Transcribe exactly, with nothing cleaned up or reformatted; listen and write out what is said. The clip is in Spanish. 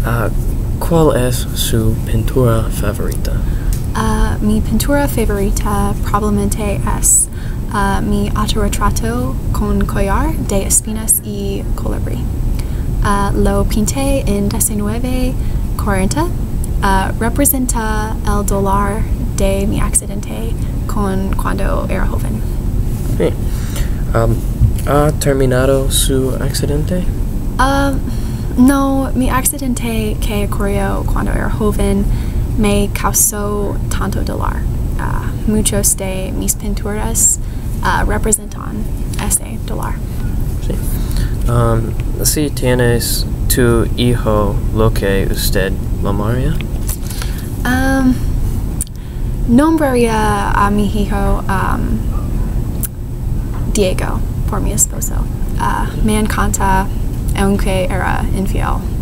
Uh, ¿Cuál es su pintura favorita? Uh, mi pintura favorita probablemente es uh, mi autorretrato con collar de espinas y colibrí. Uh, lo pinté en diecinueve cuarenta. Uh, representa el dolor de mi accidente con cuando era joven. Sí. Um, ¿Ha terminado su accidente? Uh, no, mi accidente que ocurrió cuando era joven me causó tanto dolor. Uh, muchos de mis pinturas uh, representan ese dolor. Sí. Um, si tienes tu hijo lo que usted llamaría? Um, nombraría a mi hijo um, Diego por mi esposo. Uh, me encanta aunque era infiel.